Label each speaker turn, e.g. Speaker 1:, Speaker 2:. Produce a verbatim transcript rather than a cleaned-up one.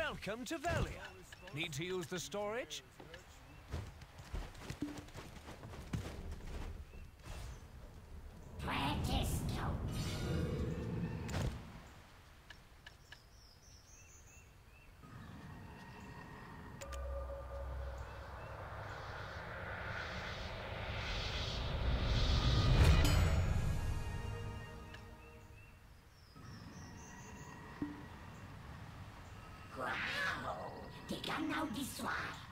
Speaker 1: Welcome to Velia. Need to use the storage?
Speaker 2: Practice Wow! Ti gannaw di soir!